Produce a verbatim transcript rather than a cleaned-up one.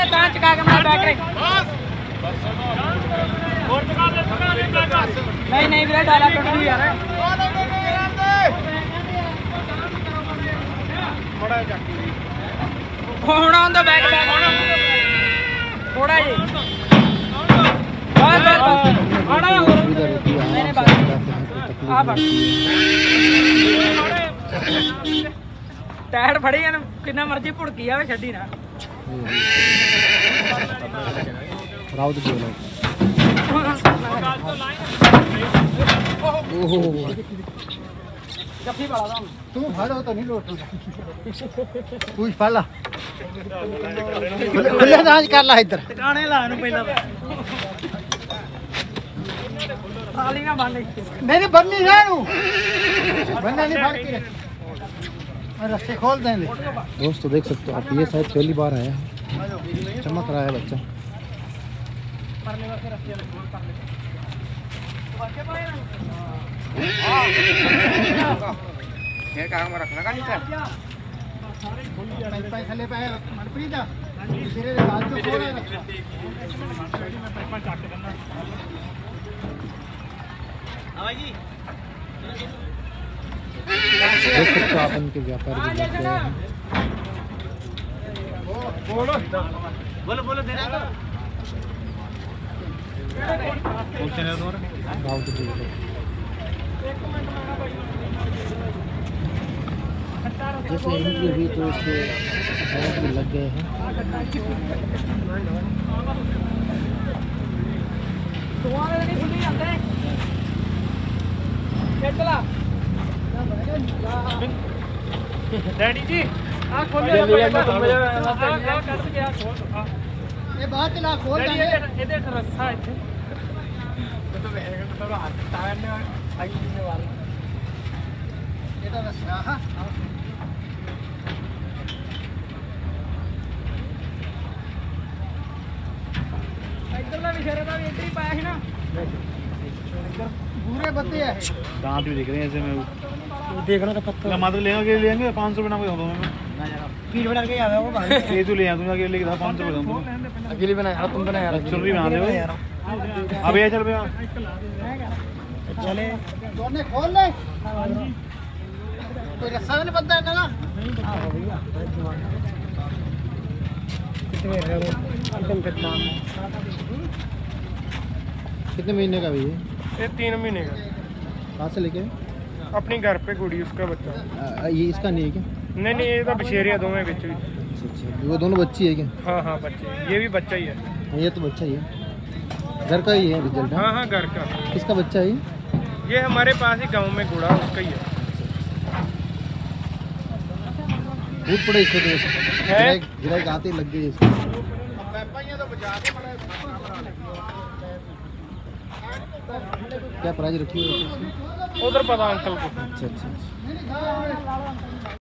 ਤਾਂ ਚਕਾ ਕੇ ਮੈਂ ਬੈਕ ਰੇ ਨਹੀਂ ਨਹੀਂ ਵੀਰੇ ਡਾਲਾ ਟੁੱਟ ਗਈ ਯਾਰ ਬੜਾ ਚੱਕੀ ਹੁਣ ਆਉਂਦਾ ਬੈਕ ਬੈਕ ਥੋੜਾ ਜੀ ਬਸ ਬਸ ਆਣਾ ਹੋਰ ਨਹੀਂ ਬਸ ਆ ਫੜ ਟਾਇਰ ਫੜੀ ਇਹਨੂੰ ਕਿੰਨਾ ਮਰਜ਼ੀ ਭੁੜਕੀ ਆਵੇ ਛੱਡੀ ਨਾ राउत की ओहो जफ्फी वाला तुम भाड़ा तो नहीं लोट पूछ पाला खुले दांज कर ला इधर ਟਿਕਾਣੇ ਲਾ ਇਹਨੂੰ ਪਹਿਲਾਂ ਥਾਲੀ ਨਾ ਬੰਨ नहीं बननी है नू बनना नहीं फाड़ के मैं रस्ते खोल देंगे दोस्तों देख सकते हो आप ये शायद पहली बार आया चमक रहा है बच्चा परले वाले रस्ते वाले खोल कर ले ये काम रखना का नहीं सर पैसा ले पाए मनप्रीत तेरे बाल तो खोल रखा जी देख सकते हो आप इनके व्यापार भी लग गए हैं बोलो बोलो बोलो देना तो राउत की जैसे इनकी हुई तो इसके बहुत भी लग गए हैं तुम्हारे नहीं खुली जाते चला डैडी जी आ खोल ले ले ये बात चला खोल डैडी देंगे ਇਹਦੇ ਰਸਾ ਇੱਥੇ तो बैग तो हाथ टायर ने आई ने वाला ये तो बस हां इधरला विशेरे ਦਾ ਵੀ ਐਂਟਰੀ ਪਾਇਆ ਸੀ ਨਾ पूरे बत्ते है दांत भी दिख रहे हैं ऐसे में देखना तो पत्ता मतलब लेंगे लेंगे पाँच सौ रुपये ना मैं पीठ बना के आवे वो भाई ये तो ले आ तुम अकेले के पाँच सौ रुपये अकेले बनाया तुम बनाया यार चुर्री बना दे भाई अब ये चल भैया चले दोने खोल ले कोई रस्सा नहीं बनता है ना हां भैया कितने है वो एकदम कितना कितने महीने का भी है ये तीन महीने का कहाँ से लेके अपनी घर पे कुड़ी उसका बच्चा आ, ये इसका नहीं है क्या नहीं नहीं ये तो बछेरिया दोनों बिच भी अच्छा अच्छा वो दोनों बच्ची है क्या हाँ हाँ बच्चे ये भी बच्चा ही है ये तो बच्चा ही है घर का ही है रिजल्ट हाँ हाँ घर का किसका बच्चा है ये ये हमारे पास ही गांव में गुड़ा उसका ही है बहुत पड़े इसको तो गिराई गिराई आते लग गई इसको क्या प्राइस रखी है उधर पता अंकल को अच्छा अच्छा